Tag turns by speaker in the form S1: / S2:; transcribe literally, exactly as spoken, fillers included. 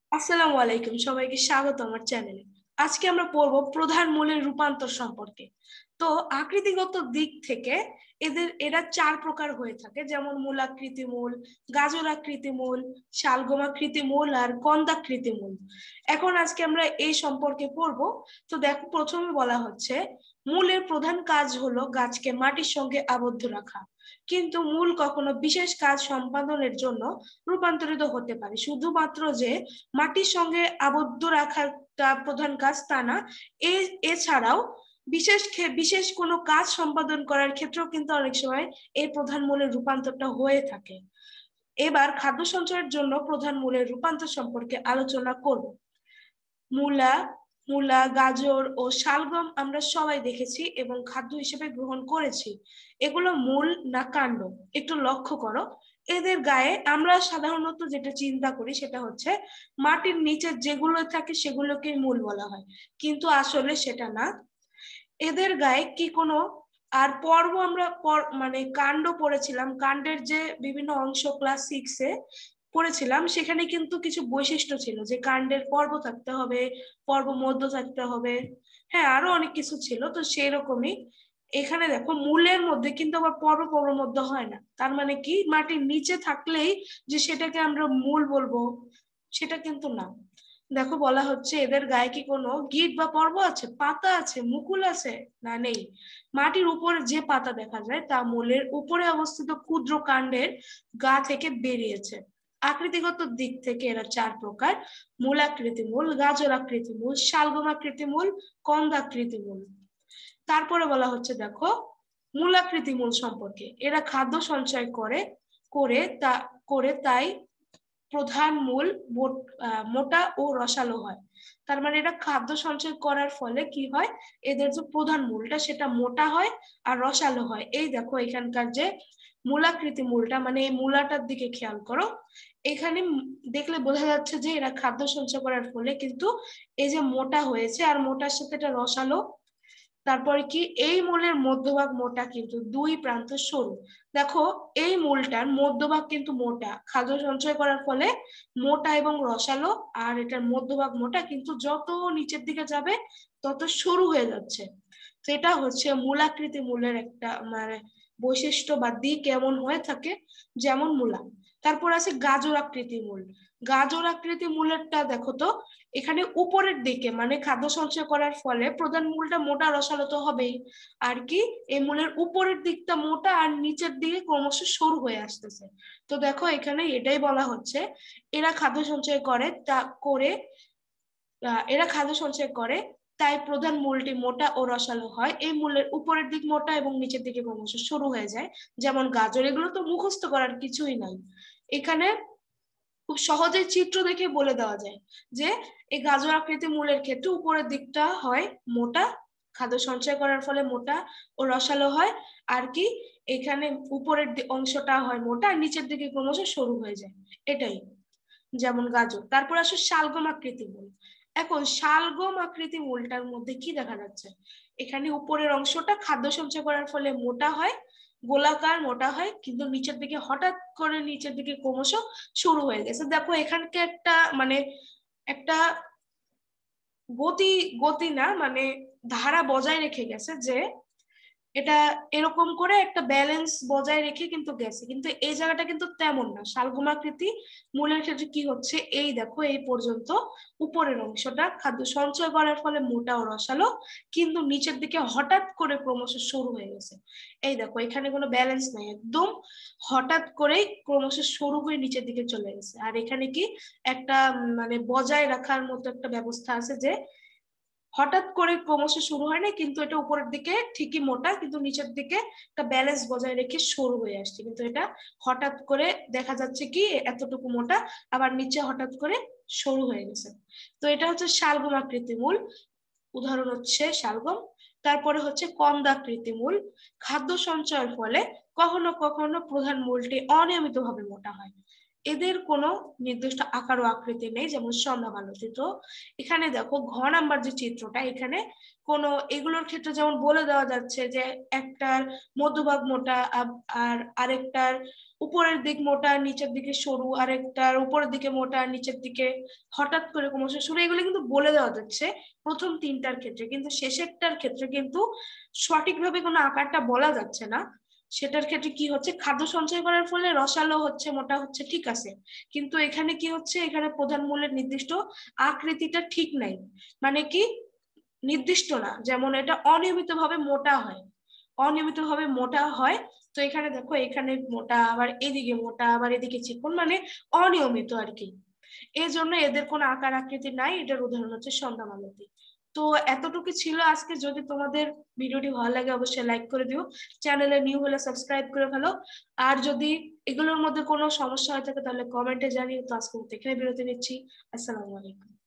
S1: আসসালামু আলাইকুম, সবাইকে স্বাগত আমার চ্যানেলে। আজকে আমরা পড়বো প্রধান মূলের রূপান্তর সম্পর্কে। তো আকৃতিগত দিক থেকে এদের এরা চার প্রকার হয়ে থাকে, যেমন মূলাকৃতি মূল, গাজরাকৃতি মূল, শালগমাকৃতি মূল আর কন্দাকৃতি মূল। এখন আজকে আমরা এই সম্পর্কে পড়বো। তো দেখো, প্রথমে বলা হচ্ছে মূলের প্রধান কাজ হলো গাছকে মাটির সঙ্গে আবদ্ধ রাখা, কিন্তু মূল কখনো বিশেষ কাজ সম্পাদনের জন্য রূপান্তরিত হতে পারে। শুধুমাত্র যে মাটির সঙ্গে আবদ্ধ রাখাটা প্রধান কাজ তা না, এছাড়াও বিশেষ বিশেষ কোনো কাজ সম্পাদন করার ক্ষেত্রেও কিন্তু অনেক সময় এই প্রধান মূলের রূপান্তরটা হয়ে থাকে। এবার খাদ্য সঞ্চয়ের জন্য প্রধান মূলের রূপান্তর সম্পর্কে আলোচনা করব। মূলা মূলা গাজর ও শালগম আমরা সবাই দেখেছি এবং খাদ্য হিসেবে গ্রহণ করেছি। এগুলো মূল না কাণ্ড, একটু লক্ষ্য করো। এদের গায়ে আমরা সাধারণত যেটা চিন্তা করি সেটা হচ্ছে মাটির নিচে যেগুলো থাকে সেগুলোকে মূল বলা হয়, কিন্তু আসলে সেটা না। এদের গায়ে কি কোনো আর পর্ব আমরা মানে কাণ্ড পড়েছিলাম, কাণ্ডের যে বিভিন্ন অংশ ক্লাস সিক্সে পড়েছিলাম, সেখানে কিন্তু কিছু বৈশিষ্ট্য ছিল যে কাণ্ডের পর্ব থাকতে হবে, পর্ব মধ্য থাকতে হবে, হ্যাঁ আরো অনেক কিছু ছিল। তো সেই রকমই এখানে দেখো, মূলের মধ্যে কিন্তু আবার পর্ব পর্ব মধ্য হয় না। তার মানে কি মাটির নিচে থাকলেই যে সেটাকে আমরা মূল বলবো সেটা কিন্তু না। দেখো, বলা হচ্ছে এদের গায়ে কি কোনো গিট বা পর্ব আছে, পাতা আছে, মুকুল আছে? না, নেই। মাটির উপরে যে পাতা দেখা যায় তা মূলের উপরে অবস্থিত ক্ষুদ্র কাণ্ডের গা থেকে বেরিয়েছে। আকৃতিগত দিক থেকে এরা চার প্রকার: মূলাকৃতি মূল, গাজরাকৃতি মূল, শালগমাকৃতি মূল, কন্দাকৃতি মূল। তারপরে বলা হচ্ছে দেখো মূলাকৃতি মূল সম্পর্কে। এরা খাদ্য সঞ্চয় করে করে তা করে তাই প্রধান মূল মোটা ও রসালো হয়। তার মানে এটা খাদ্য সঞ্চয় করার ফলে কি হয়, এদের যে প্রধান মূলটা সেটা মোটা হয় আর রসালো হয়। এই দেখো এখানকার যে মূলাকৃতি মূলটা, মানে এই মূলাটার দিকে খেয়াল করো। এখানে দেখলে বোঝা যাচ্ছে যে এরা খাদ্য সঞ্চয় করার ফলে কিন্তু এই যে মোটা হয়েছে আর মোটার সাথে এটা রসালো। তারপরে কি, এই মূলের মধ্যভাগ মোটা কিন্তু দুই প্রান্ত সরু। দেখো, এই মূলটার মধ্যভাগ কিন্তু মোটা, খাদ্য সঞ্চয় করার ফলে মোটা এবং রসালো, আর এটার মধ্যভাগ মোটা কিন্তু যত নিচের দিকে যাবে তত সরু হয়ে যাচ্ছে। তো এটা হচ্ছে মূলাকৃতি মূলের একটা মানে বৈশিষ্ট্য বা দিক এমন হয়ে থাকে, যেমন মূলা। তারপর আছে গাজর আকৃতি মূল। গাজর আকৃতি মূলেরটা দেখো তো, এখানে উপরের দিকে মানে খাদ্য সঞ্চয় করার ফলে প্রধান মূলটা মোটা রসালো তো হবেই, আর কি এই মূলের উপরের দিকটা মোটা আর নিচের দিকে ক্রমশ সরু হয়ে আসতেছে। তো দেখো এখানে এটাই বলা হচ্ছে এরা খাদ্য সঞ্চয় করে তা করে এরা খাদ্য সঞ্চয় করে তাই প্রধান মূলটি মোটা ও রসালো হয়। এই মূলের উপরের দিক মোটা এবং নিচের দিকে ক্রমশ সরু হয়ে যায়, যেমন গাজর। এগুলো তো মুখস্থ করার কিছুই নাই, এখানে খুব সহজে চিত্র দেখে বলে দেওয়া যায় যে এই গাজর আকৃতি মূলের ক্ষেত্রে উপরের দিকটা হয় মোটা, খাদ্য সঞ্চয় করার ফলে মোটা ও রসালো হয়, আর কি এখানে উপরের অংশটা হয় মোটা আর নিচের দিকে ক্রমশ সরু হয়ে যায়, এটাই যেমন গাজর। তারপর আসে শালগম আকৃতি মূল। এখন শালগম আকৃতি মূলটার মধ্যে কি দেখা যাচ্ছে, এখানে উপরের অংশটা খাদ্য সঞ্চয় করার ফলে মোটা হয়, গোলাকার মোটা হয়, কিন্তু নিচের দিকে হঠাৎ করে নিচের দিকে ক্রমশ শুরু হয়ে গেছে। দেখো এখানকে একটা মানে একটা গতি গতি না মানে ধারা বজায় রেখে গেছে, যে এটা এরকম করে একটা ব্যালেন্স বজায় রেখে কিন্তু গেছে, কিন্তু এই জায়গাটা কিন্তু তেমন না। শালগমাকৃতি মূলের ক্ষেত্রে কি হচ্ছে, এই দেখো এই পর্যন্ত উপরের অংশটা খাদ্য সঞ্চয় করার ফলে মোটা ও রসালো, কিন্তু নিচের দিকে হঠাৎ করে ক্রমশ সরু হয়ে গেছে। এই দেখো এখানে কোনো ব্যালেন্স নাই, একদম হঠাৎ করেই ক্রমশ সরু হয়ে নিচের দিকে চলে গেছে। আর এখানে কি একটা মানে বজায় রাখার মতো একটা ব্যবস্থা আছে, যে হঠাৎ করে ক্রমশ শুরু হয় না, কিন্তু এটা উপরের দিকে ঠিকই মোটা, কিন্তু নিচের দিকে একটা ব্যালেন্স বজায় রেখে সরু হয়ে আসছে। কিন্তু এটা হঠাৎ করে দেখা যাচ্ছে কি এতটুকু মোটা, আবার নিচে হঠাৎ করে সরু হয়ে গেছে। তো এটা হচ্ছে শালগম আকৃতি মূল, উদাহরণ হচ্ছে শালগম। তারপরে হচ্ছে কন্দাকৃতি মূল। খাদ্য সঞ্চয়ের ফলে কখনো কখনো প্রধান মূলটি অনিয়মিতভাবে মোটা হয়। এদের কোনো নির্দিষ্ট আকার ও আকৃতি নেই, যেমন স্বর্ণমালতি। তো এখানে দেখো ঘ নাম্বার যে চিত্রটা, এখানে কোনো এগুলোর ক্ষেত্রে যেমন বলে দেওয়া যাচ্ছে যে একটার মধ্যভাগ মোটা আর আরেকটার উপরের দিক মোটা, নিচের দিকে সরু, আরেকটার উপরের দিকে মোটা, নিচের দিকে হঠাৎ করে ক্রমশ সরু, এগুলো কিন্তু বলে দেওয়া যাচ্ছে প্রথম তিনটার ক্ষেত্রে, কিন্তু শেষেরটার ক্ষেত্রে কিন্তু সঠিকভাবে কোনো আকারটা বলা যাচ্ছে না। সেটার ক্ষেত্রে কি হচ্ছে, খাদ্য সঞ্চয় করার ফলে রসালো হচ্ছে, মোটা হচ্ছে, ঠিক আছে, কিন্তু এখানে কি হচ্ছে, এখানে প্রধান মূলের নির্দিষ্ট আকৃতিটা ঠিক নাই, মানে কি নির্দিষ্ট না, যেমন এটা অনিয়মিত ভাবে মোটা হয়, অনিয়মিত ভাবে মোটা হয়। তো এখানে দেখো, এখানে মোটা, আবার এদিকে মোটা, আবার এদিকে চিকন, মানে অনিয়মিত আর কি। এই জন্য এদের কোনো আকার আকৃতি নাই। এটার উদাহরণ হচ্ছে সন্ধ্যা মালতী। তো এতটুকু ছিল আজকে। যদি তোমাদের ভিডিওটি ভালো লাগে অবশ্যই লাইক করে দিও, চ্যানেলে নিউ হলে সাবস্ক্রাইব করে ফেলো, আর যদি এগুলোর মধ্যে কোনো সমস্যা হয়ে থাকে তাহলে কমেন্টে জানিও। তো আজকে এখানে বিরতি নিচ্ছি। আসসালামু আলাইকুম।